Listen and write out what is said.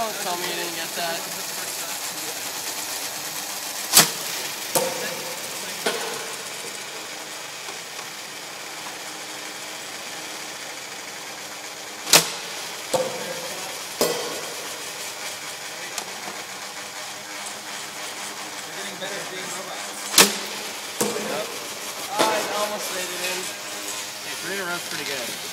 Don't tell me you didn't get that. Better being robots. Yep. I almost made it in. Hey, 3 in a row's pretty good.